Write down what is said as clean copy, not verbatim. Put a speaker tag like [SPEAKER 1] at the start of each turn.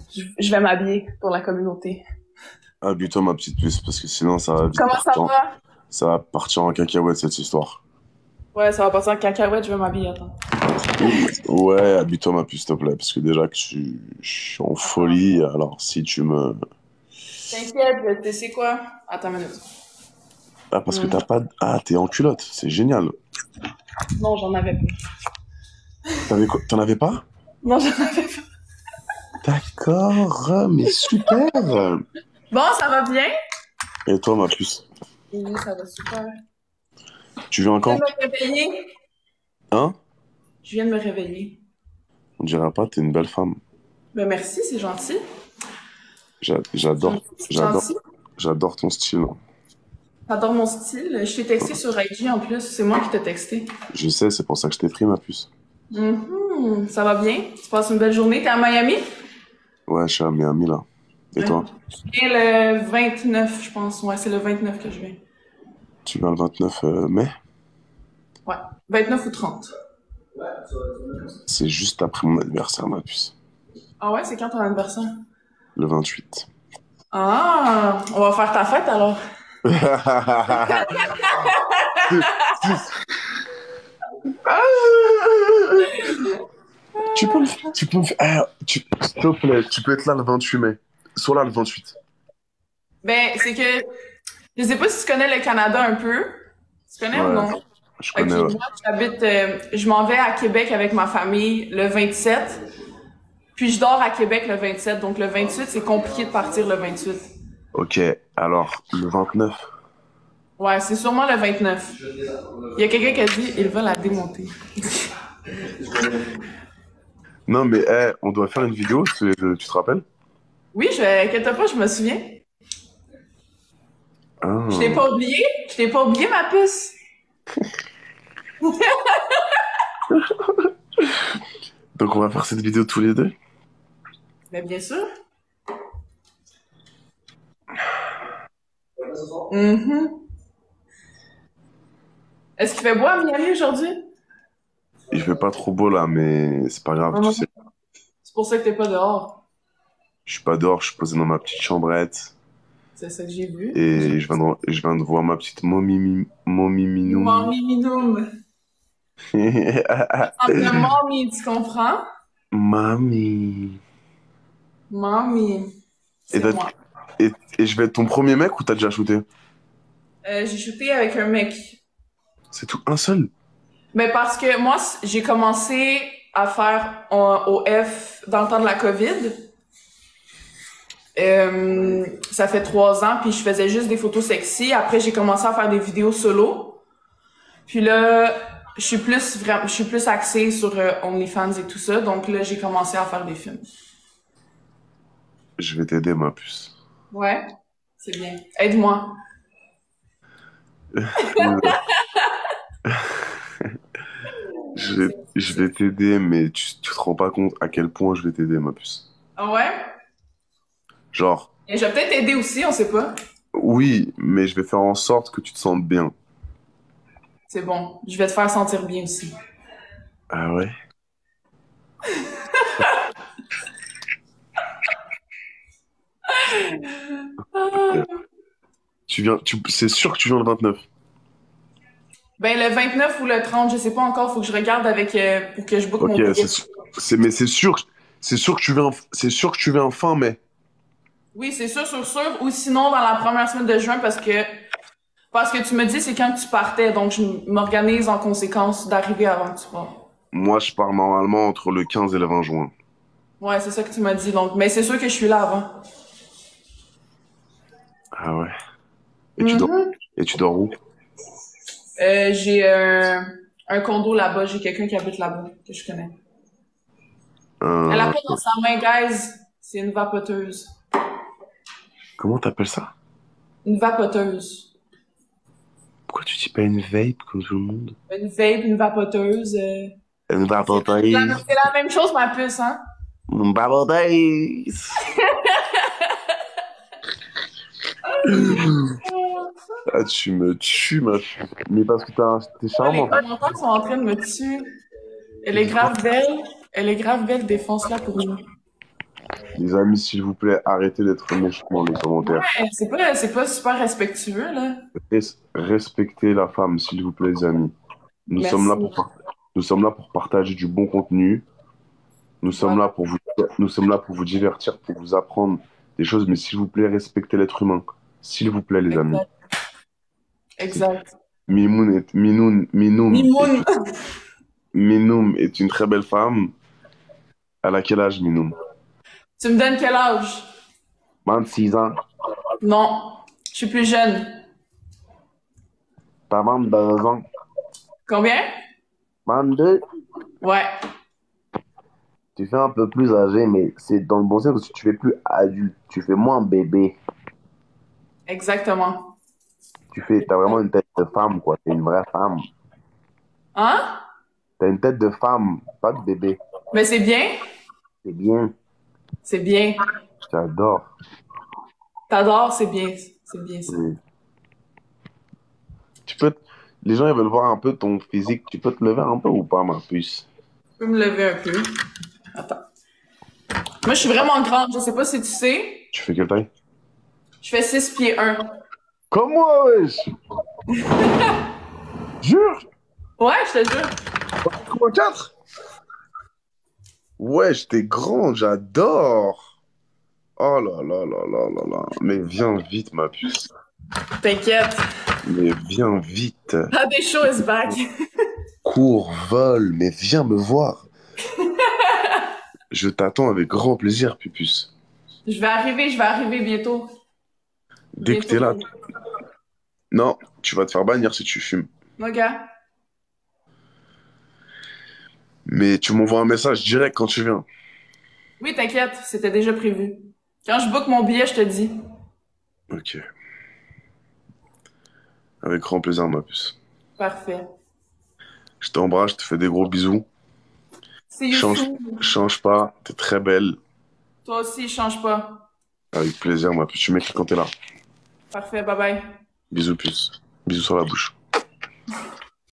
[SPEAKER 1] Je vais m'habiller pour la communauté.
[SPEAKER 2] Habille-toi, ma petite puce, parce que sinon,
[SPEAKER 1] Comment ça va?
[SPEAKER 2] ça va partir en cacahuète, cette histoire.
[SPEAKER 1] Ouais, ça va passer en cacahuète, je vais m'habiller, attends.
[SPEAKER 2] Ouais, habille-toi, ma puce, s'il te plaît, parce que déjà que je suis en
[SPEAKER 1] Attends.
[SPEAKER 2] folie, alors si tu me...
[SPEAKER 1] T'inquiète, tu sais quoi? Attends une minute.
[SPEAKER 2] Ah, parce que
[SPEAKER 1] Hmm.
[SPEAKER 2] t'as pas... Ah, t'es en culotte, c'est génial.
[SPEAKER 1] Non, j'en avais pas.
[SPEAKER 2] T'en avais pas?
[SPEAKER 1] Non, j'en avais pas.
[SPEAKER 2] D'accord, mais super.
[SPEAKER 1] Bon, ça va bien?
[SPEAKER 2] Et toi, ma puce,
[SPEAKER 1] Oui, ça va super.
[SPEAKER 2] tu viens
[SPEAKER 1] Je viens
[SPEAKER 2] quand?
[SPEAKER 1] de me réveiller.
[SPEAKER 2] Hein?
[SPEAKER 1] Je viens de me réveiller.
[SPEAKER 2] On dirait pas, t'es une belle femme.
[SPEAKER 1] Ben merci, c'est gentil.
[SPEAKER 2] J'adore,
[SPEAKER 1] C'est
[SPEAKER 2] j'adore,
[SPEAKER 1] gentil.
[SPEAKER 2] j'adore ton style.
[SPEAKER 1] T'adores mon style. Je t'ai texté sur IG en plus. C'est moi qui t'ai texté.
[SPEAKER 2] Je sais, c'est pour ça que je t'ai pris, ma puce.
[SPEAKER 1] Ça va bien? Tu passes une belle journée? T'es à Miami?
[SPEAKER 2] Ouais, je suis à Miami, là. Et
[SPEAKER 1] Ouais.
[SPEAKER 2] toi?
[SPEAKER 1] Je viens le 29, je pense. Ouais, c'est le 29 que je viens.
[SPEAKER 2] Tu viens le 29 mai?
[SPEAKER 1] Ouais. 29 ou 30.
[SPEAKER 2] C'est juste après mon anniversaire, ma puce.
[SPEAKER 1] Ah ouais, c'est quand ton anniversaire?
[SPEAKER 2] Le 28.
[SPEAKER 1] Ah, on va faire ta fête alors.
[SPEAKER 2] Tu peux me faire, s'il te plaît, tu peux être là le 28 mai. Sois là le 28.
[SPEAKER 1] Ben, c'est que, je sais pas si tu connais le Canada un peu. Tu connais ou
[SPEAKER 2] Ouais,
[SPEAKER 1] non?
[SPEAKER 2] je
[SPEAKER 1] Ok,
[SPEAKER 2] connais, ouais.
[SPEAKER 1] moi, je m'en vais à Québec avec ma famille le 27. Puis je dors à Québec le 27. Donc le 28, c'est compliqué de partir le 28.
[SPEAKER 2] Ok, alors, le 29.
[SPEAKER 1] Ouais, c'est sûrement le 29. Il y a quelqu'un qui a dit, il va la démonter.
[SPEAKER 2] Non, mais on doit faire une vidéo, tu te rappelles?
[SPEAKER 1] Oui, inquiète pas, je me souviens. Je t'ai
[SPEAKER 2] Ah.
[SPEAKER 1] pas oublié. Je t'ai pas oublié, ma puce.
[SPEAKER 2] Donc on va faire cette vidéo tous les deux?
[SPEAKER 1] Mais bien sûr. Mhm. Est-ce qu'il fait beau à Miami aujourd'hui?
[SPEAKER 2] Il fait pas trop beau là, mais c'est pas grave, tu
[SPEAKER 1] Mhm.
[SPEAKER 2] sais.
[SPEAKER 1] C'est pour ça que t'es pas dehors.
[SPEAKER 2] Je suis pas dehors, je suis posé dans ma petite chambrette.
[SPEAKER 1] C'est ça que j'ai vu.
[SPEAKER 2] Et je viens de voir ma petite momie minoum.
[SPEAKER 1] Mommy minoum. Entre le mommy, tu comprends?
[SPEAKER 2] Mamie.
[SPEAKER 1] Mommy.
[SPEAKER 2] Et,
[SPEAKER 1] C'est moi.
[SPEAKER 2] et, et je vais être ton premier mec ou t'as déjà shooté?
[SPEAKER 1] J'ai shooté avec un mec.
[SPEAKER 2] C'est tout, un seul?
[SPEAKER 1] Mais parce que moi, j'ai commencé à faire au F dans le temps de la COVID. Ça fait 3 ans, puis je faisais juste des photos sexy. Après, j'ai commencé à faire des vidéos solo. Puis là, je suis plus axée sur OnlyFans et tout ça. Donc là, j'ai commencé à faire des films.
[SPEAKER 2] Je vais t'aider, ma puce.
[SPEAKER 1] Ouais, c'est bien. Aide-moi.
[SPEAKER 2] Je vais t'aider, mais tu te rends pas compte à quel point je vais t'aider, ma puce.
[SPEAKER 1] Ah ouais?
[SPEAKER 2] Genre,
[SPEAKER 1] Et je vais peut-être t'aider aussi, on sait pas.
[SPEAKER 2] oui, mais je vais faire en sorte que tu te sentes bien.
[SPEAKER 1] C'est bon. Je vais te faire sentir bien aussi.
[SPEAKER 2] Ah ouais?
[SPEAKER 1] Ah.
[SPEAKER 2] C'est sûr que tu viens le 29.
[SPEAKER 1] Ben, le 29 ou le 30, je sais pas encore. Faut que je regarde avec, pour que je book
[SPEAKER 2] Ok,
[SPEAKER 1] mon billet.
[SPEAKER 2] mais c'est sûr que tu viens, c'est sûr que tu viens fin mai.
[SPEAKER 1] Oui, c'est sûr, sûr, sûr. Ou sinon, dans la première semaine de juin, parce que tu me dis, c'est quand tu partais. Donc, je m'organise en conséquence d'arriver avant que tu partes.
[SPEAKER 2] Moi, je pars normalement entre le 15 et le 20 juin.
[SPEAKER 1] Ouais, c'est ça que tu m'as dit. Donc, mais c'est sûr que je suis là avant.
[SPEAKER 2] Ah ouais. Et tu dors,
[SPEAKER 1] Mhm.
[SPEAKER 2] et tu dors où?
[SPEAKER 1] J'ai un condo là-bas. J'ai quelqu'un qui habite là-bas, que je connais. Elle a
[SPEAKER 2] Euh,
[SPEAKER 1] pas dans sa main, guys. C'est une vapoteuse.
[SPEAKER 2] comment t'appelles ça?
[SPEAKER 1] Une vapoteuse.
[SPEAKER 2] Pourquoi tu dis pas une vape comme tout le monde?
[SPEAKER 1] Une vape, une vapoteuse.
[SPEAKER 2] Une vapoteuse.
[SPEAKER 1] C'est la même chose, ma puce, hein?
[SPEAKER 2] Une vapoteuse. Ah, tu me tues, ma fille. Mais parce que t'es
[SPEAKER 1] Oh, les
[SPEAKER 2] charmante.
[SPEAKER 1] commentaires sont en train de me tuer. Elle est grave belle. Elle est grave belle, défonce-la pour nous.
[SPEAKER 2] Les amis, s'il vous plaît, arrêtez d'être méchants dans les commentaires.
[SPEAKER 1] C'est pas super respectueux, là.
[SPEAKER 2] Respectez la femme, s'il vous plaît, les amis. Nous sommes là
[SPEAKER 1] Merci.
[SPEAKER 2] pour, nous sommes là pour partager du bon contenu. Nous sommes
[SPEAKER 1] Voilà.
[SPEAKER 2] là pour vous, nous sommes là pour vous divertir, pour vous apprendre des choses, mais s'il vous plaît, respectez l'être humain. S'il vous plaît, les amis.
[SPEAKER 1] Exact. Exact. Mimoun.
[SPEAKER 2] Minoum est une très belle femme. Elle a quel âge, Minoum?
[SPEAKER 1] Tu me donnes quel âge?
[SPEAKER 2] 26 ans.
[SPEAKER 1] Non. Je suis plus jeune.
[SPEAKER 2] T'as 22 ans.
[SPEAKER 1] Combien?
[SPEAKER 2] 22.
[SPEAKER 1] Ouais.
[SPEAKER 2] Tu fais un peu plus âgé, mais c'est dans le bon sens parce que tu fais plus adulte. Tu fais moins bébé.
[SPEAKER 1] Exactement.
[SPEAKER 2] T'as vraiment une tête de femme, quoi. T'es une vraie femme.
[SPEAKER 1] Hein?
[SPEAKER 2] T'as une tête de femme, pas de bébé.
[SPEAKER 1] Mais c'est bien.
[SPEAKER 2] C'est bien.
[SPEAKER 1] C'est bien.
[SPEAKER 2] J'adore.
[SPEAKER 1] T'adores, c'est bien. C'est bien ça.
[SPEAKER 2] Oui. Tu peux, les gens, ils veulent voir un peu ton physique. Tu peux te lever un peu ou pas, ma puce?
[SPEAKER 1] Je peux me lever un peu. Attends. Moi, je suis vraiment grande. Je sais pas si tu sais.
[SPEAKER 2] Tu fais quelle taille?
[SPEAKER 1] Je fais 6 pieds 1.
[SPEAKER 2] Comme moi, wesh! Jure?
[SPEAKER 1] Ouais, je te jure.
[SPEAKER 2] 4. Wesh, t'es grand, j'adore! Oh là là là là là là. Mais viens vite, ma puce.
[SPEAKER 1] T'inquiète.
[SPEAKER 2] Mais viens vite.
[SPEAKER 1] Ah, des show is back.
[SPEAKER 2] Cours, vole, mais viens me voir. Je t'attends avec grand plaisir, Pupus.
[SPEAKER 1] Je vais arriver bientôt.
[SPEAKER 2] Dès que t'es là. Non, tu vas te faire bannir si tu fumes.
[SPEAKER 1] Ok.
[SPEAKER 2] Mais tu m'envoies un message direct quand tu viens.
[SPEAKER 1] Oui, t'inquiète, c'était déjà prévu. Quand je book mon billet, je te dis.
[SPEAKER 2] Ok. Avec grand plaisir, ma puce.
[SPEAKER 1] Parfait.
[SPEAKER 2] Je t'embrasse, je te fais des gros bisous.
[SPEAKER 1] See you
[SPEAKER 2] Change,
[SPEAKER 1] soon.
[SPEAKER 2] change pas, t'es très belle.
[SPEAKER 1] Toi aussi, change pas.
[SPEAKER 2] Avec plaisir, ma puce. Tu m'écris quand t'es là.
[SPEAKER 1] Parfait, bye bye.
[SPEAKER 2] Bisous, puce. Bisous sur la bouche.